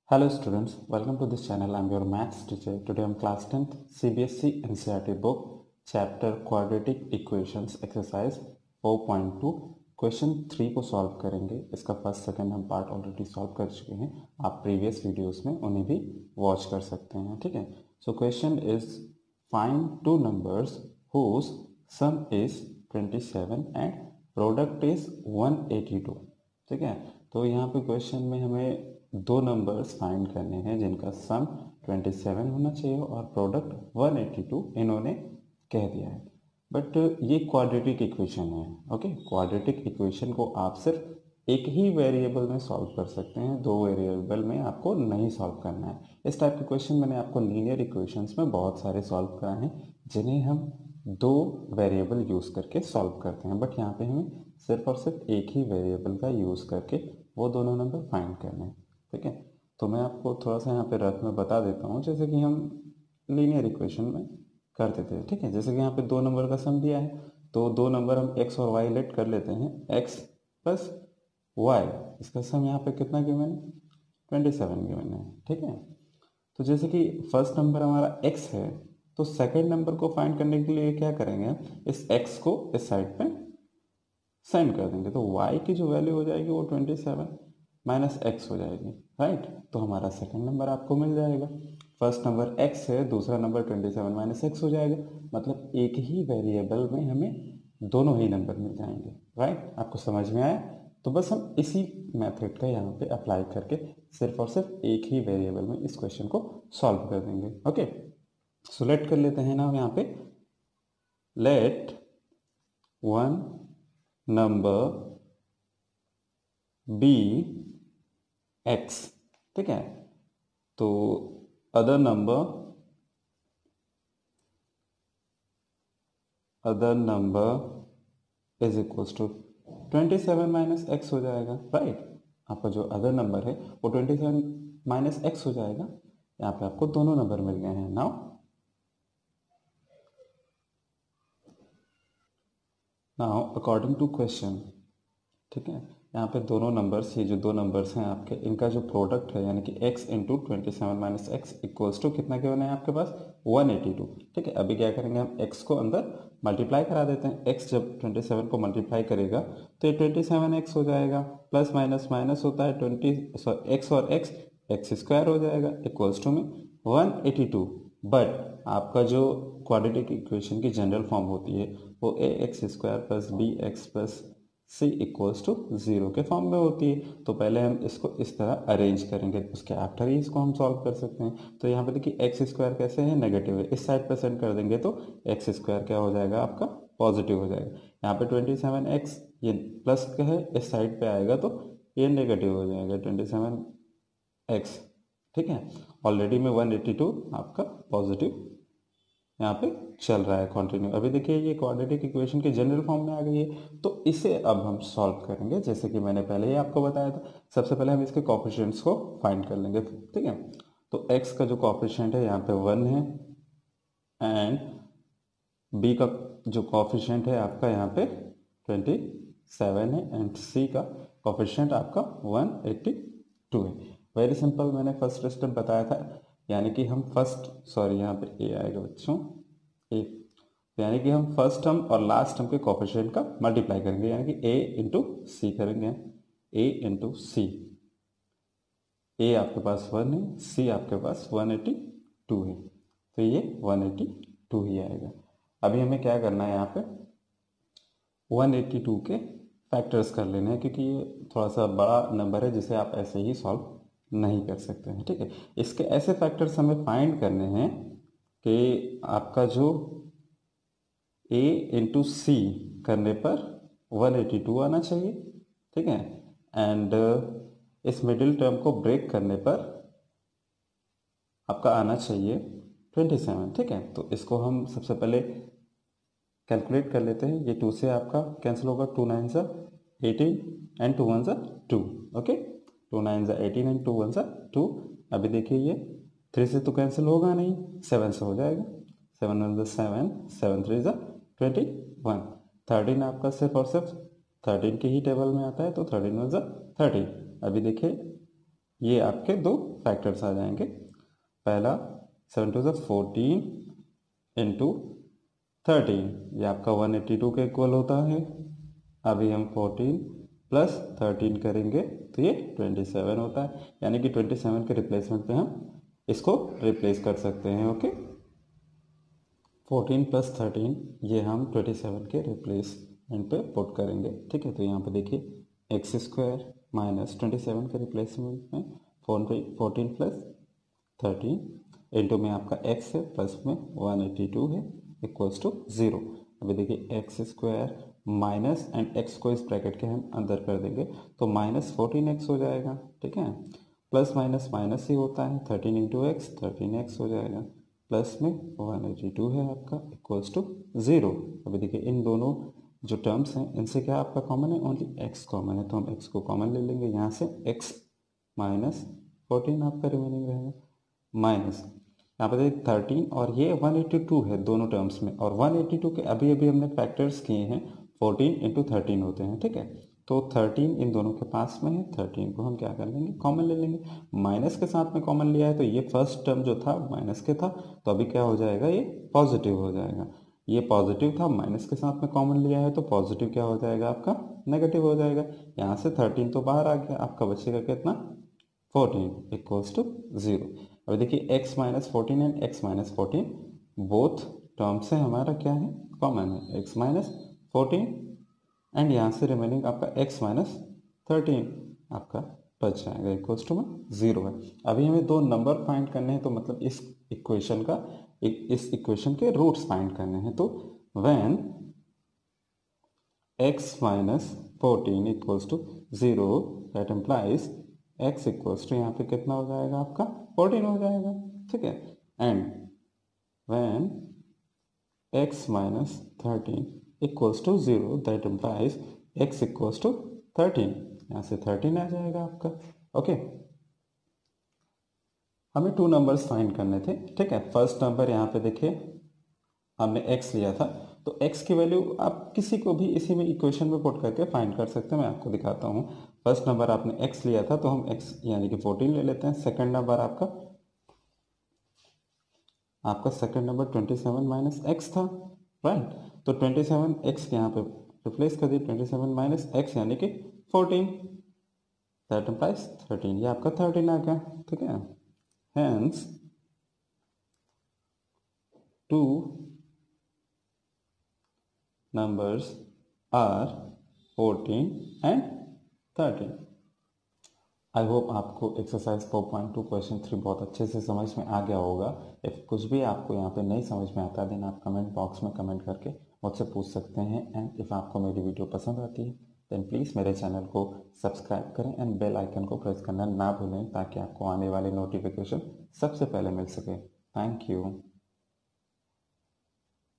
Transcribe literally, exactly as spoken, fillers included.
Hello students, welcome to this channel. I'm your maths teacher. Today I'm class tenth C B S E N C E R T book chapter Quadratic Equations exercise four point two question three को solve करेंगे। इसका first second हम part already solve कर चुके हैं, आप previous videos में उन्हें भी वॉच कर सकते हैं। ठीक है, so question is find two numbers whose sum is twenty seven and product is one eighty two. ठीक है, तो यहाँ पे क्वेश्चन में हमें दो नंबर्स फाइंड करने हैं जिनका सम सत्ताईस होना चाहिए और प्रोडक्ट एक सौ बयासी इन्होंने कह दिया है। बट ये क्वाड्रेटिक इक्वेशन है। ओके, क्वाड्रेटिक इक्वेशन को आप सिर्फ एक ही वेरिएबल में सॉल्व कर सकते हैं, दो वेरिएबल में आपको नहीं सॉल्व करना है। इस टाइप के क्वेश्चन मैंने आपको लीनियर इक्वेशंस में बहुत सारे सॉल्व कराए हैं जिन्हें हम दो वेरिएबल यूज़ करके सॉल्व करते हैं, बट यहाँ पे हमें सिर्फ और सिर्फ एक ही वेरिएबल का यूज़ करके वो दोनों नंबर फाइंड करने हैं। ठीक है, तो मैं आपको थोड़ा सा यहाँ पे रफ में बता देता हूँ, जैसे कि हम लीनियर इक्वेशन में करते थे। ठीक है, जैसे कि यहाँ पे दो नंबर का सम दिया है तो दो नंबर हम x और y लेट कर लेते हैं, x प्लस वाई, इसका सम यहाँ पे कितना गिवन है, ट्वेंटी सेवन गिवन है। ठीक है, तो जैसे कि फर्स्ट नंबर हमारा x है तो सेकेंड नंबर को फाइंड करने के लिए क्या करेंगे, इस x को इस साइड पे सेंड कर देंगे तो y की जो वैल्यू हो जाएगी वो ट्वेंटी सेवन माइनस एक्स हो जाएगी। राइट, तो हमारा सेकंड नंबर आपको मिल जाएगा। फर्स्ट नंबर x है, दूसरा number twenty seven minus x हो जाएगा, मतलब एक ही वेरिएबल में हमें दोनों ही नंबर मिल जाएंगे। राइट, आपको समझ में आया? तो बस हम इसी मेथड का यहाँ पे अप्लाई करके सिर्फ और सिर्फ एक ही वेरिएबल में इस क्वेश्चन को सॉल्व कर देंगे। ओके, सो लेट कर लेते हैं ना यहाँ पे, let one number be x. ठीक है, तो other number other number is equals to twenty seven minus x हो जाएगा। राइट, आपका जो अदर नंबर है वो ट्वेंटी सेवन माइनस एक्स हो जाएगा। यहाँ पे आपको दोनों नंबर मिल गए हैं। Now now according to question, ठीक है, यहाँ पे दोनों नंबर्स, ये जो दो नंबर्स हैं आपके, इनका जो प्रोडक्ट है यानी कि x into twenty seven minus x equals to कितना गिवन है आपके पास, वन एटी टू। ठीक है, अभी क्या करेंगे, हम x को अंदर मल्टीप्लाई करा देते हैं। x जब ट्वेंटी सेवन को मल्टीप्लाई करेगा तो ये ट्वेंटी सेवन एक्स हो जाएगा, प्लस माइनस माइनस होता है ट्वेंटी सॉरी एक्स और x, एक्स स्क्वायर हो जाएगा इक्वल्स टू में वन एटी टू। बट आपका जो क्वाड्रेटिक इक्वेशन की जनरल फॉर्म होती है वो a x square plus b x plus c equals to zero के फॉर्म में होती है। तो पहले हम इसको इस तरह अरेंज करेंगे, उसके आफ्टर ही इसको हम सॉल्व कर सकते हैं। तो यहाँ पे देखिए एक्स स्क्वायर कैसे है, नेगेटिव है, इस साइड पे सेंड कर देंगे तो एक्स स्क्वायर क्या हो जाएगा आपका, पॉजिटिव हो जाएगा। यहाँ पे ट्वेंटी सेवन एक्स ये प्लस का है, इस साइड पे आएगा तो ये नेगेटिव हो जाएगा ट्वेंटी सेवन एक्स। ठीक है, ऑलरेडी में वन एटी टू आपका पॉजिटिव यहाँ पे चल रहा है कंटिन्यू। अभी देखिए ये क्वाड्रेटिक इक्वेशन की जनरल फॉर्म में आ गई है, तो इसे अब हम सॉल्व करेंगे जैसे कि मैंने पहले ही आपको बताया था। सबसे पहले हम इसके कोएफिशिएंट्स को फाइंड कर लेंगे। ठीक है, तो x का जो कोएफिशिएंट है यहाँ पे वन है एंड b का जो कोएफिशिएंट है आपका यहाँ पे ट्वेंटी सेवन है एंड c का कोएफिशिएंट आपका वन एटी टू है। वेरी सिंपल, मैंने फर्स्ट स्टेप बताया था, यानी कि हम फर्स्ट सॉरी यहाँ पे ए आएगा बच्चों, ए, यानी कि हम फर्स्ट टर्म और लास्ट टर्म के कोएफिशिएंट का मल्टीप्लाई करेंगे, यानी कि ए इंटू सी करेंगे। ए इंटू सी, ए आपके पास वन है, सी आपके पास वन एटी टू है, तो ये वन एटी टू ही आएगा। अभी हमें क्या करना है, यहाँ पे वन एटी टू के फैक्टर्स कर लेने हैं, क्योंकि ये थोड़ा सा बड़ा नंबर है जिसे आप ऐसे ही सॉल्व नहीं कर सकते हैं। ठीक है, इसके ऐसे फैक्टर्स हमें फाइंड करने हैं कि आपका जो a इंटू सी करने पर वन एटी टू आना चाहिए। ठीक है, एंड इस मिडिल टर्म को ब्रेक करने पर आपका आना चाहिए ट्वेंटी सेवन। ठीक है, तो इसको हम सबसे पहले कैलकुलेट कर लेते हैं। ये टू से आपका कैंसिल होगा, टू नाइन सा एटीन एंड टू वन सा टू। ओके, टू नाइन ज़ा एटीन एंड टू वन ज़ा टू। अभी देखिए ये थ्री से तो कैंसिल होगा नहीं, सेवन से हो जाएगा, सेवन वन ज़ा सेवन, सेवन थ्री ज़ा ट्वेंटी वन। थर्टीन आपका सिर्फ और सिर्फ थर्टीन के ही टेबल में आता है, तो थर्टीन वन ज़ा थर्टीन। अभी देखिए ये आपके दो फैक्टर्स आ जाएंगे। पहला सेवन टू ज़ा फोर्टीन इंटू थर्टीन, ये आपका वन एट्टी टू के इक्वल होता है। अभी हम फोर्टीन प्लस थर्टीन करेंगे तो ये ट्वेंटी सेवन होता है, यानी कि ट्वेंटी सेवन के रिप्लेसमेंट पे हम इसको रिप्लेस कर सकते हैं। ओके, फोर्टीन प्लस थर्टीन ये हम ट्वेंटी सेवन के रिप्लेसमेंट पे पुट करेंगे। ठीक है, तो यहाँ पे देखिए x square minus twenty seven के रिप्लेसमेंट में फोर्टीन प्लस थर्टीन इंटू में आपका एक्स है प्लस में वन एट्टी टू है इक्वल्स टू ज़ीरो। अभी देखिए x square minus and x को इस ब्रैकेट के हम अंदर कर देंगे तो माइनस फोर्टीन एक्स हो जाएगा। ठीक है, प्लस माइनस माइनस ही होता है, thirteen into x thirteen x हो जाएगा, प्लस में वन एट्टी टू है आपका इक्वल्स टू ज़ीरो। अभी देखिए इन दोनों जो टर्म्स हैं इनसे क्या आपका कॉमन है, ओनली एक्स कॉमन है, तो हम एक्स को कॉमन ले लेंगे। यहाँ से एक्स माइनस फोर्टीन आपका रिमेनिंग रहेगा, माइनस यहाँ पर देखिए थर्टीन और ये वन एट्टी टू है दोनों टर्म्स में, और वन एट्टी टू के अभी अभी हमने फैक्टर्स किए हैं, फोर्टीन इंटू थर्टीन होते हैं। ठीक है, तो थर्टीन इन दोनों के पास में है, थर्टीन को हम क्या कर लेंगे, कॉमन ले लेंगे। माइनस के साथ में कॉमन लिया है तो ये फर्स्ट टर्म जो था माइनस के था, तो अभी क्या हो जाएगा, ये पॉजिटिव हो जाएगा। ये पॉजिटिव था, माइनस के साथ में कॉमन लिया है तो पॉजिटिव क्या हो जाएगा आपका, नेगेटिव हो जाएगा। यहाँ से थर्टीन तो बाहर आ गया, आपका बचेगा कितना, फोर्टीन इक्वल्स टू ज़ीरो। अभी देखिए x minus fourteen and x minus fourteen both term से हमारा क्या है, कॉमन है, x माइनस फोर्टीन एंड यहाँ से रिमेनिंग आपका x माइनस थर्टीन आपका बच जाएगा इक्वल्स टू में ज़ीरो है। अभी हमें दो नंबर फाइंड करने हैं, तो मतलब इस इक्वेशन का इस इक्वेशन के रूट्स फाइंड करने हैं। तो when x minus fourteen equals to zero that implies x equals to यहाँ पे कितना हो जाएगा आपका, फोर्टीन हो जाएगा। ठीक है, and when x minus thirteen equals to zero that implies x equals to thirteen, यहाँ से थर्टीन आ जाएगा आपका। ओके, हमें टू नंबर्स फाइंड करने थे। ठीक है, फर्स्ट नंबर यहाँ पे देखिए हमने x लिया था, तो x की वैल्यू आप किसी को भी इसी में इक्वेशन में पुट करके फाइंड कर सकते हैं। मैं आपको दिखाता हूँ। फर्स्ट नंबर आपने x लिया था तो हम x यानी कि फोर्टीन ले लेते हैं। सेकंड नंबर आपका आपका second number twenty seven minus x था, राइट। तो ट्वेंटी सेवन एक्स यहाँ पे रिप्लेस कर दिए, ट्वेंटी सेवन माइनस एक्स यानी कि फोर्टीन दैट इम्प्लाइज थर्टीन, ये आपका थर्टीन आ गया। ठीक है, hence two numbers are fourteen and thirteen. I hope आपको exercise four point two question three बहुत अच्छे से समझ में आ गया होगा। इफ कुछ भी आपको यहाँ पे नहीं समझ में आता देन आप कमेंट बॉक्स में कमेंट करके मुझसे पूछ सकते हैं। एंड इफ़ आपको मेरी वीडियो पसंद आती है देन प्लीज़ मेरे चैनल को सब्सक्राइब करें एंड बेल आइकन को प्रेस करना ना भूलें, ताकि आपको आने वाली नोटिफिकेशन सबसे पहले मिल सके। Thank you.